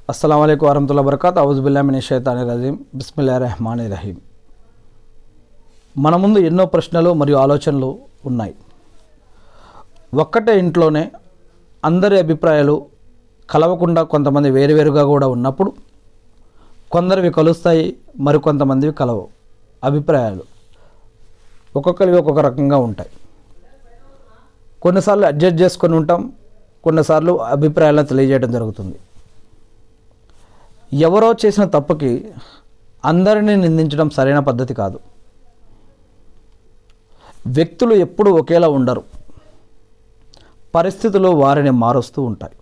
अस्सलाम वालेकुम वरहमतुल्लाहि वबरकातुहू औज़ु बिल्लाहि मिनश शैతానిర్ రజీమ్ బిస్మిల్లాహిర్ రహమానిర్ రహీం. మన ముందు ఎన్నో ప్రశ్నలు మరియు ఆలోచనలు ఉన్నాయి. ఒక్కటే ఇంట్లోనే అందరి అభిప్రాయాలు కలవకుండా కొంతమంది వేరువేరుగా కూడా ఉన్నప్పుడు కొందరివి కలుస్తాయి, మరికొంతమందివి కలవు. అభిప్రాయాలు ఒక్కొక్కరివి ఒక్కొక్క రకంగా ఉంటాయి. కొన్నిసార్లు అడ్జస్ట్ చేసుకొని ఉంటాం, కొన్నిసార్లు అభిప్రాయాలను తెలియజేయడం జరుగుతుంది. ఎవరో చేసిన తప్పుకి అందరినీ నిందించడం సరైన పద్ధతి కాదు. వ్యక్తులు ఎప్పుడూ ఒకేలా ఉండరు, పరిస్థితులు వారిని మారుస్తూ ఉంటాయి.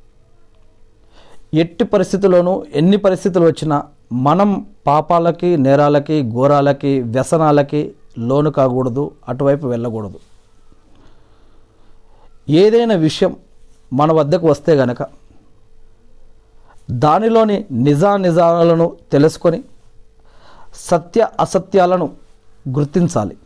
ఎట్టి పరిస్థితుల్లోనూ ఎన్ని పరిస్థితులు వచ్చినా మనం పాపాలకి, నేరాలకి, ఘోరాలకి, వ్యసనాలకి లోను కాకూడదు, అటువైపు వెళ్ళకూడదు. ఏదైనా విషయం మన వద్దకు వస్తే గనక దానిలోని నిజాలను తెలుసుకొని సత్య అసత్యాలను గుర్తించాలి.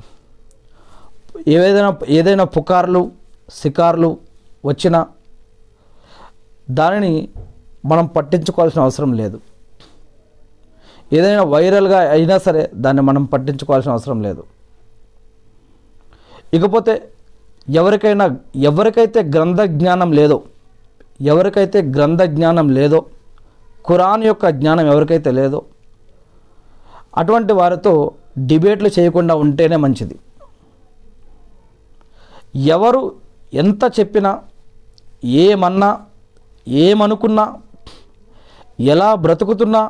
ఏదైనా పుకార్లు, షికార్లు వచ్చినా దానిని మనం పట్టించుకోవాల్సిన అవసరం లేదు. ఏదైనా వైరల్గా అయినా సరే దాన్ని మనం పట్టించుకోవాల్సిన అవసరం లేదు. ఇకపోతే ఎవరికైతే గ్రంథ జ్ఞానం లేదో, ఖురాన్ యొక్క జ్ఞానం ఎవరికైతే లేదో అటువంటి వారితో డిబేట్లు చేయకుండా ఉంటేనే మంచిది. ఎవరు ఎంత చెప్పినా, ఏమన్నా, ఏమనుకున్నా, ఎలా బ్రతుకుతున్నా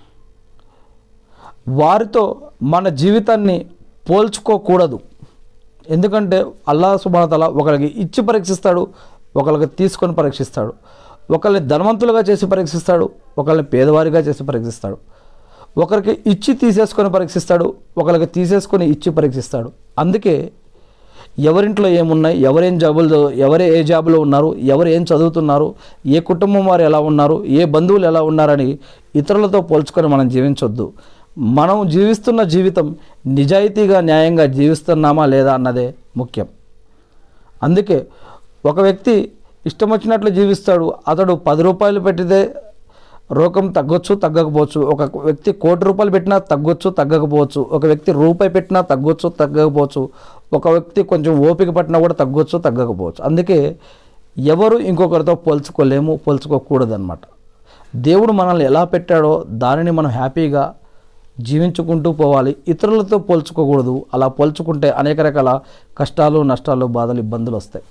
వారితో మన జీవితాన్ని పోల్చుకోకూడదు. ఎందుకంటే అల్లాహ్ సుబ్హానహు వ తఆలా ఒకరికి ఇచ్చి పరీక్షిస్తాడు, ఒకరికి తీసుకొని పరీక్షిస్తాడు. ఒకరిని ధనవంతులుగా చేసి పరీక్షిస్తాడు, ఒకరిని పేదవారిగా చేసి పరీక్షిస్తాడు. ఒకరికి ఇచ్చి తీసేసుకొని పరీక్షిస్తాడు, ఒకరికి తీసేసుకొని ఇచ్చి పరీక్షిస్తాడు. అందుకే ఎవరింట్లో ఏమున్నాయి, ఎవరు ఏ జాబులో ఉన్నారు, ఎవరు ఏం చదువుతున్నారు, ఏ కుటుంబం వారు ఎలా ఉన్నారు, ఏ బంధువులు ఎలా ఉన్నారని ఇతరులతో పోల్చుకొని మనం జీవించొద్దు. మనం జీవిస్తున్న జీవితం నిజాయితీగా, న్యాయంగా జీవిస్తున్నామా లేదా అన్నదే ముఖ్యం. అందుకే ఒక వ్యక్తి ఇష్టం వచ్చినట్లు జీవిస్తాడు. అతడు 10 రూపాయలు పెట్టితే రోగం తగ్గొచ్చు, తగ్గకపోవచ్చు. ఒక వ్యక్తి 1 కోటి రూపాయలు పెట్టినా తగ్గొచ్చు, తగ్గకపోవచ్చు. ఒక వ్యక్తి రూపాయి పెట్టినా తగ్గొచ్చు, తగ్గకపోవచ్చు. ఒక వ్యక్తి కొంచెం ఓపిక పట్టినా కూడా తగ్గొచ్చు, తగ్గకపోవచ్చు. అందుకే ఎవరు ఇంకొకరితో పోల్చుకోకూడదు అన్నమాట. దేవుడు మనల్ని ఎలా పెట్టాడో దానిని మనం హ్యాపీగా జీవించుకుంటూ పోవాలి. ఇతరులతో పోల్చుకోకూడదు. అలా పోల్చుకుంటే అనేక రకాల కష్టాలు, నష్టాలు, బాధలు, ఇబ్బందులు వస్తాయి.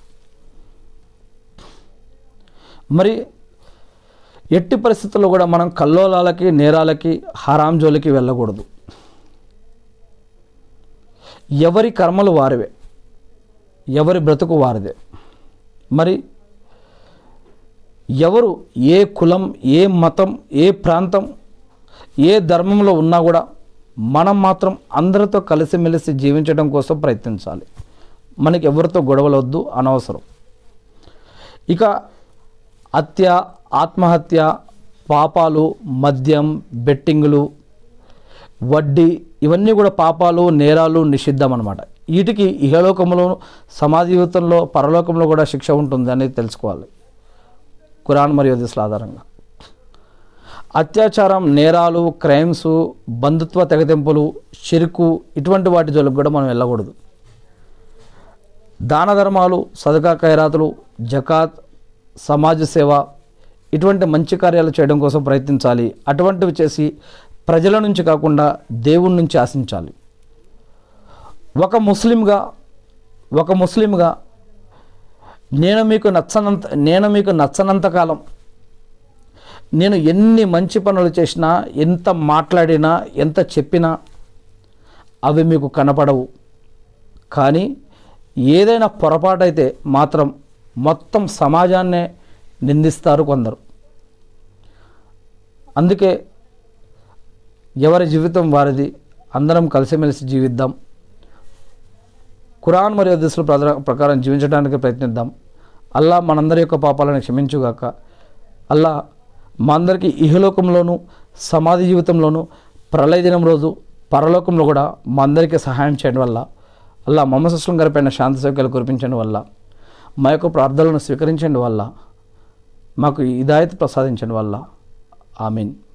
మరి ఎట్టి పరిస్థితుల్లో కూడా మనం కల్లోలాలకి, నేరాలకి, హరాం జోలికి వెళ్ళకూడదు. ఎవరి కర్మలు వారివే, ఎవరి బ్రతుకు వారిదే. మరి ఎవరు ఏ కులం, ఏ మతం, ఏ ప్రాంతం, ఏ ధర్మంలో ఉన్నా కూడా మనం మాత్రం అందరితో కలిసిమెలిసి జీవించడం కోసం ప్రయత్నించాలి. మనకి ఎవరితో గొడవలు వద్దు, అనవసరం. ఇక హత్య, ఆత్మహత్య, పాపాలు, మద్యం, బెట్టింగులు, వడ్డీ ఇవన్నీ కూడా పాపాలు, నేరాలు నిషిద్ధం అన్నమాట. వీటికి ఇహలోకంలో, సమాజ జీవితంలో, పరలోకంలో కూడా శిక్ష ఉంటుంది అనేది తెలుసుకోవాలి ఖురాన్ మరియు హదీసుల ఆధారంగా. అత్యాచారం, నేరాలు, క్రైమ్స్, బంధుత్వ తెగతెంపులు, షిర్కు ఇటువంటి వాటి జోలికి కూడా మనం వెళ్ళకూడదు. దాన ధర్మాలు, సదకా ఖైరాతులు, జకాత్, సమాజ సేవ ఇటువంటి మంచి కార్యాలు చేయడం కోసం ప్రయత్నించాలి. అటువంటివి చేసి ప్రజల నుంచి కాకుండా దేవుడి నుంచి ఆశించాలి. ఒక ముస్లింగా నేను మీకు నచ్చనంత కాలం నేను ఎన్ని మంచి పనులు చేసినా, ఎంత మాట్లాడినా, ఎంత చెప్పినా అవి మీకు కనపడవు. కానీ ఏదైనా పొరపాటైతే మాత్రం మొత్తం సమాజాన్నే నిందిస్తారు కొందరు. అందుకే ఎవరి జీవితం వారిది, అందరం కలిసిమెలిసి జీవిద్దాం. ఖురాన్ మరియు హదీసుల ప్రకారం జీవించడానికి ప్రయత్నిద్దాం. అల్లా మనందరి యొక్క పాపాలను క్షమించుగాక. అల్లా మా అందరికీ ఇహలోకంలోనూ, సమాధి జీవితంలోనూ, ప్రళయ దినం రోజు పరలోకంలో కూడా మా అందరికీ సహాయం చేయడం వల్ల, అల్లా మొహమ్మద్ అస్లం గారి పైన శాంతి సౌఖ్యాలు కురిపించడం వల్ల, మా యొక్క ప్రార్థనలను స్వీకరించడం వల్ల, మాకు హిదాయత్ ప్రసాదించడం వల్ల ఆమీన్.